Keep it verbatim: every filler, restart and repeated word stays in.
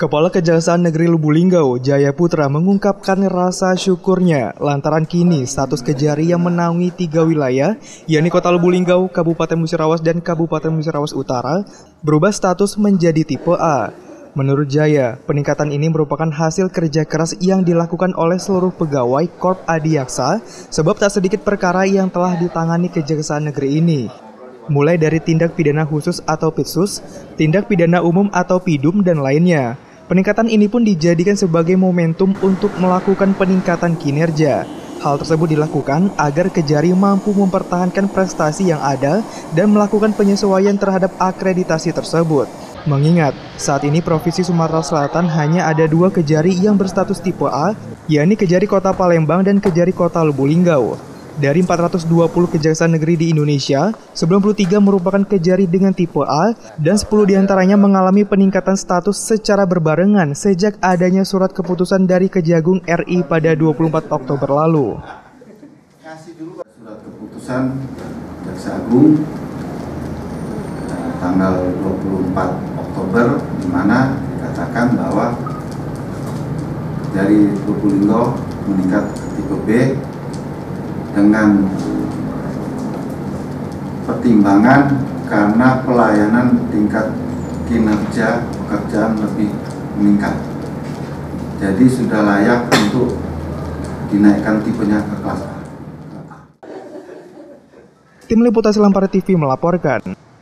Kepala Kejaksaan Negeri Lubuk Jaya Putra mengungkapkan rasa syukurnya lantaran kini status Kejari yang menaungi tiga wilayah, yakni Kota Lubuk Linggau, Kabupaten Musirawas, dan Kabupaten Musirawas Utara, berubah status menjadi tipe A. Menurut Jaya, peningkatan ini merupakan hasil kerja keras yang dilakukan oleh seluruh pegawai Korps Adiaksa, sebab tak sedikit perkara yang telah ditangani Kejaksaan Negeri ini. Mulai dari tindak pidana khusus atau Pitsus, tindak pidana umum atau Pidum, dan lainnya. Peningkatan ini pun dijadikan sebagai momentum untuk melakukan peningkatan kinerja. Hal tersebut dilakukan agar Kejari mampu mempertahankan prestasi yang ada dan melakukan penyesuaian terhadap akreditasi tersebut. Mengingat, saat ini Provinsi Sumatera Selatan hanya ada dua Kejari yang berstatus tipe A, yakni Kejari Kota Palembang dan Kejari Kota Lubuk Linggau. Dari empat ratus dua puluh kejaksaan negeri di Indonesia, sembilan puluh tiga merupakan Kejari dengan tipe A dan sepuluh diantaranya mengalami peningkatan status secara berbarengan sejak adanya surat keputusan dari Kejagung R I pada dua puluh empat Oktober lalu. Surat keputusan Jaksa Agung tanggal dua puluh empat Oktober di mana dikatakan bahwa dari Lubuk Linggau meningkat ke tipe B dengan pertimbangan karena pelayanan tingkat kinerja pekerjaan lebih meningkat. Jadi sudah layak untuk dinaikkan tipenya ke kelas A. Tim Liputan Selampara T V melaporkan.